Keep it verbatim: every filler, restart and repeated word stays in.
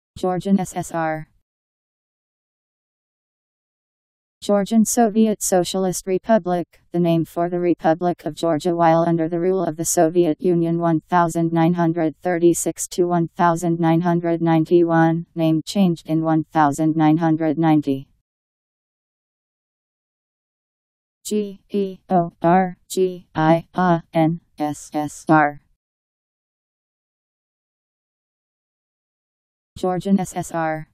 Georgian S S R. Georgian Soviet Socialist Republic, the name for the Republic of Georgia while under the rule of the Soviet Union nineteen thirty-six to nineteen ninety-one, name changed in nineteen ninety. G E O R G I A N S S R. Georgian S S R.